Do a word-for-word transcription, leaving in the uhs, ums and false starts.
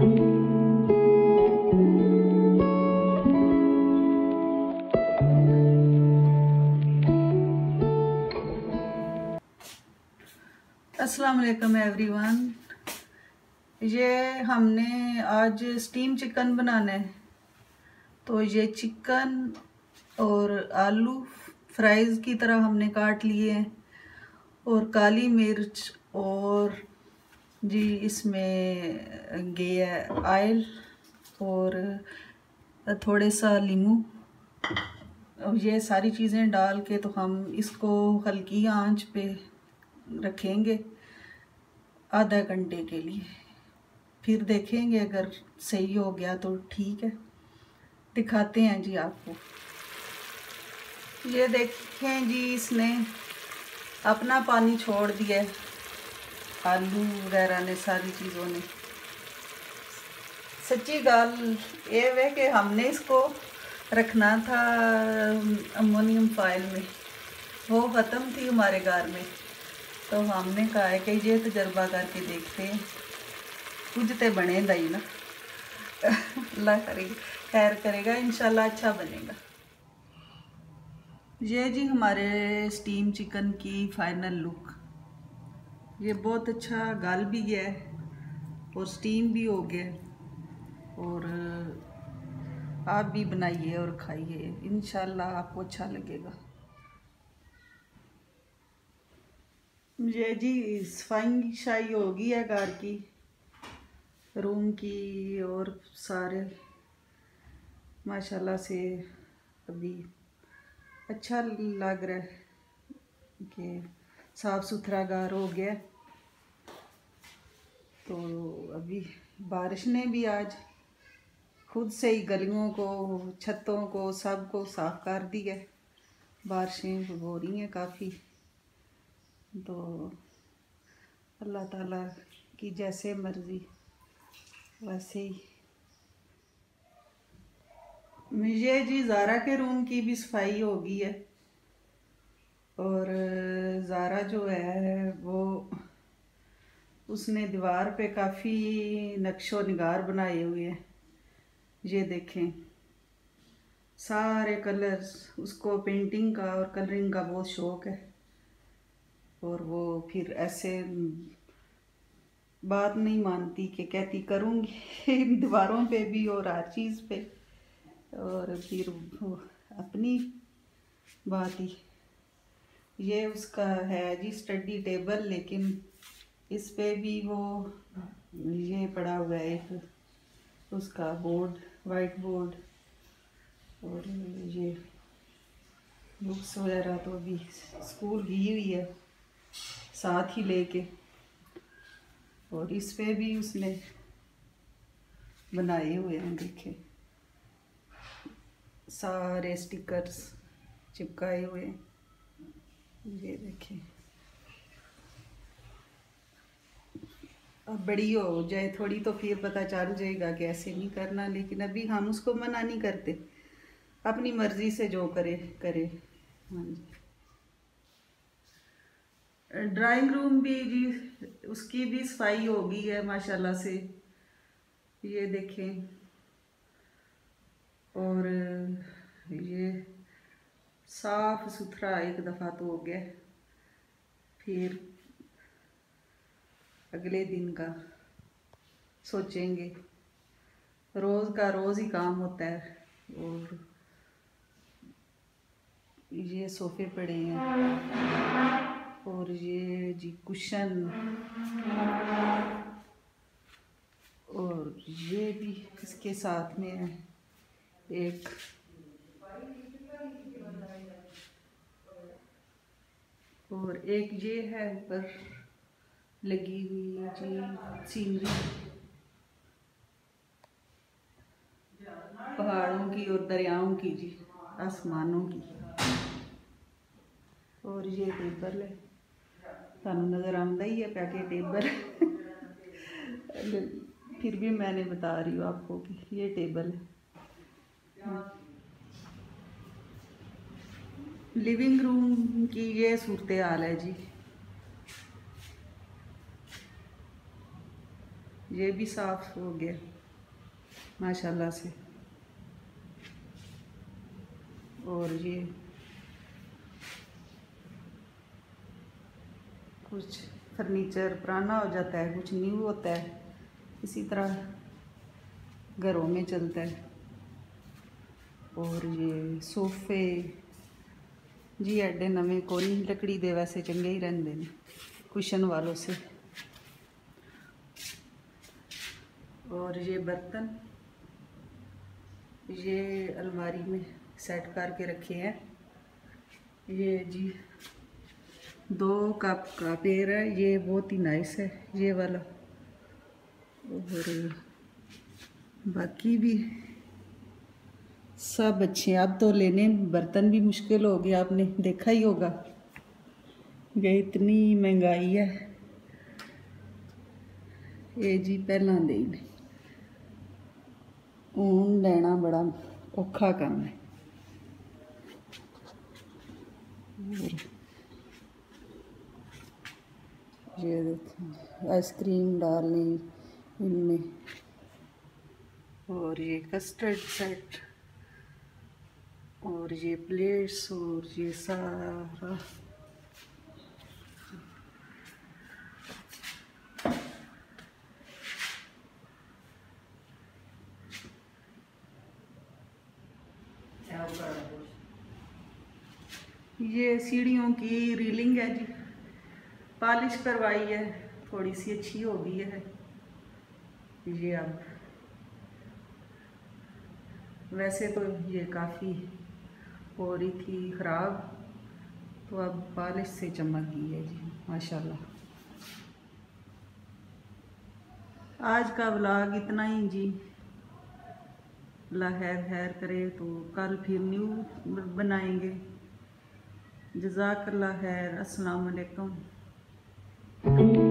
अस्सलाम वालेकुम एवरीवन। ये हमने आज स्टीम चिकन बनाना है, तो ये चिकन और आलू फ्राइज़ की तरह हमने काट लिए हैं, और काली मिर्च और जी इसमें ये है ऑयल और थोड़े सा नींबू। और ये सारी चीज़ें डाल के तो हम इसको हल्की आंच पे रखेंगे आधा घंटे के लिए। फिर देखेंगे अगर सही हो गया तो ठीक है, दिखाते हैं जी आपको। ये देखें जी, इसने अपना पानी छोड़ दिया, आलू वगैरह ने, सारी चीज़ों ने। सच्ची गाल ये है कि हमने इसको रखना था अमोनियम फाइल में, वो ख़त्म थी हमारे घर में, तो हमने कहा है कि ये तजर्बा करके देखते हैं, कुछ तो बनेगा ही ना। अल्लाह करेगा, खैर करेगा, इंशाल्लाह अच्छा बनेगा। ये जी हमारे स्टीम चिकन की फाइनल लुक। ये बहुत अच्छा गल भी गया है और स्टीम भी हो गया, और आप भी बनाइए और खाइए, इंशाल्लाह आपको अच्छा लगेगा। ये जी सफाई शाई हो गई है घर की, रूम की, और सारे माशाल्लाह से अभी अच्छा लग रहा है कि साफ़ सुथरा घर हो गया। तो अभी बारिश ने भी आज खुद से ही गलियों को, छतों को, सब को साफ़ कर दिया। बारिशें हो रही हैं काफ़ी, तो अल्लाह ताला की जैसे मर्ज़ी वैसे ही। मुझे जी ज़ारा के रूम की भी सफाई हो गई है, और ज़ारा जो है वो उसने दीवार पे काफ़ी नक्शो निगार बनाए हुए हैं। ये देखें, सारे कलर्स, उसको पेंटिंग का और कलरिंग का बहुत शौक़ है, और वो फिर ऐसे बात नहीं मानती कि कहती करूँगी दीवारों पे भी और हर चीज़ पे, और फिर वो अपनी बात ही। ये उसका है जी स्टडी टेबल, लेकिन इस पे भी वो ये पड़ा हुआ है एक उसका बोर्ड, वाइट बोर्ड, और ये बुक्स वगैरह तो अभी स्कूल गई हुई है साथ ही लेके, और इस पे भी उसने बनाए हुए हैं, देखे सारे स्टिकर्स चिपकाए हुए हैं। ये देखें, अब बड़ी हो जाए थोड़ी तो फिर पता चल जाएगा कि ऐसे नहीं करना, लेकिन अभी हम उसको मना नहीं करते, अपनी मर्जी से जो करे करे। हाँ जी, ड्राइंग रूम भी जी उसकी भी सफाई हो गई है माशाल्लाह से, ये देखें। और ये साफ सुथरा एक दफ़ा तो हो गया, फिर अगले दिन का सोचेंगे। रोज़ का रोज़ ही काम होता है। और ये सोफ़े पड़े हैं, और ये जी कुशन, और ये भी इसके साथ में है एक, और एक ये है ऊपर लगी हुई जी सीनरी पहाड़ों की और दरियाओं की जी, आसमानों की। और ये टेबल है, थानू नज़र आंदा ही है क्या कि टेबल फिर भी मैंने बता रही हूँ आपको कि ये टेबल है। लिविंग रूम की ये सूरत हाल है जी। ये भी साफ हो गया माशाल्लाह से। और ये कुछ फर्नीचर पुराना हो जाता है, कुछ न्यू होता है, इसी तरह घरों में चलता है। और ये सोफे जी एडे नवे कोनी, लकड़ी दे वैसे चंगे ही रहंदे ने कुशन वालों से। और ये बर्तन ये अलमारी में सेट करके रखे हैं। ये जी दो कप का पेयर है, ये बहुत ही नाइस है ये वाला। और बाकी भी सब अच्छे हैं। अब तो लेने बर्तन भी मुश्किल हो गया, आपने देखा ही होगा ये इतनी महंगाई है। ये जी पहला दे ऊन लेना बड़ा औखा काम है। ये देखो आइसक्रीम डालनी इनमें। और ये कस्टर्ड सेट और ये प्लेट्स और ये सारा ये सीढ़ियों की रीलिंग है जी, पॉलिश करवाई है, थोड़ी सी अच्छी हो गई है ये। अब वैसे तो ये काफ़ी हो रही थी ख़राब, तो अब पॉलिश से चमक गई है जी माशाल्लाह। आज का व्लॉग इतना ही जी। अल्लाह खैर खैर करे तो कल फिर न्यू बनाएंगे। जज़ाकल्लाह खैर। अस्सलाम वालेकुम।